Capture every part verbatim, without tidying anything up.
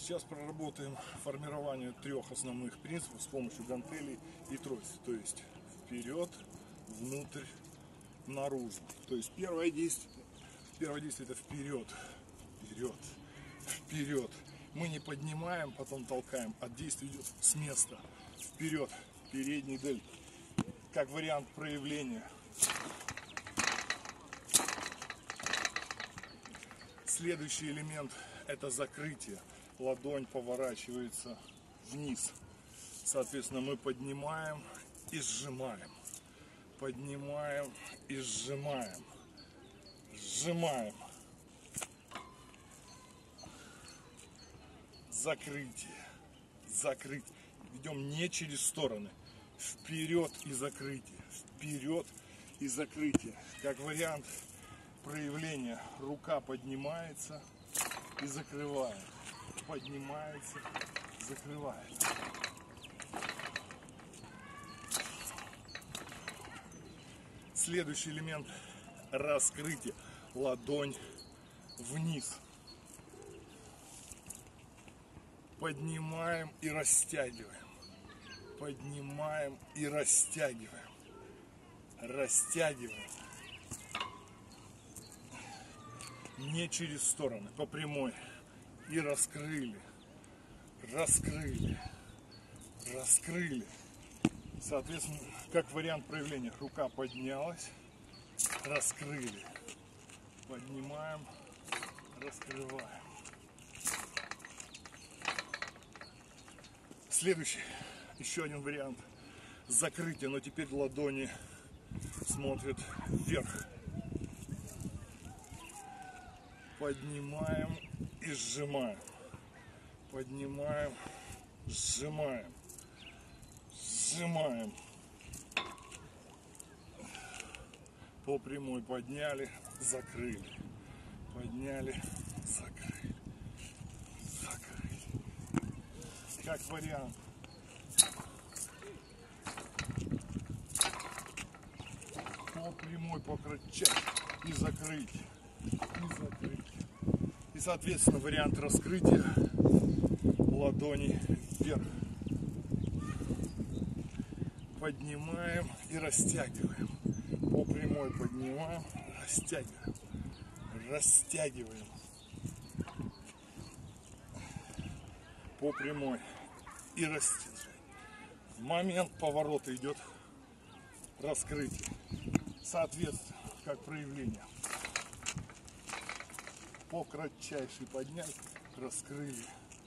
Сейчас проработаем формирование трех основных принципов с помощью гантелей и трости. То есть вперед, внутрь, наружу. То есть первое действие, первое действие это вперед, вперед, вперед. Мы не поднимаем, потом толкаем, а действие идет с места. Вперед, передний дель. Как вариант проявления. Следующий элемент это закрытие. Ладонь поворачивается вниз. Соответственно, мы поднимаем и сжимаем. Поднимаем и сжимаем. Сжимаем. Закрытие. Закрытие. Ведем не через стороны. Вперед и закрытие. Вперед и закрытие. Как вариант проявления. Рука поднимается и закрывает. Поднимается, закрывает. Следующий элемент раскрытие. Ладонь вниз. Поднимаем и растягиваем. Поднимаем и растягиваем. Растягиваем. Не через стороны, по прямой. И раскрыли. Раскрыли. Раскрыли. Соответственно, как вариант проявления, рука поднялась, раскрыли. Поднимаем, раскрываем. Следующий, еще один вариант закрытия, но теперь ладони смотрят вверх. Поднимаем и сжимаем. Поднимаем, сжимаем. Сжимаем. По прямой подняли, закрыли. Подняли, закрыли. Закрыли. Как вариант. По прямой покрутить и закрыть. И закрыть. И соответственно вариант раскрытия ладони вверх. Поднимаем и растягиваем. По прямой поднимаем, растягиваем. Растягиваем. По прямой и растягиваем. В момент поворота идет раскрытие. Соответственно, как проявление. По кратчайшей подняли, раскрыли.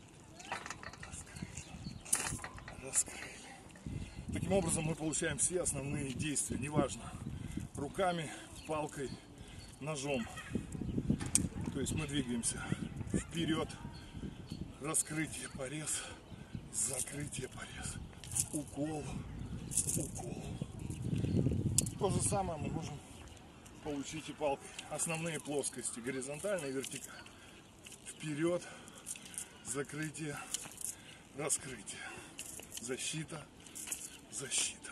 Раскрыли. Раскрыли. Таким образом мы получаем все основные действия, неважно, руками, палкой, ножом. То есть мы двигаемся вперед, раскрытие, порез, закрытие, порез, укол, укол. То же самое мы можем получить и палкой. Основные плоскости горизонтальные и вертикальные. Вперед, закрытие, раскрытие, защита. Защита.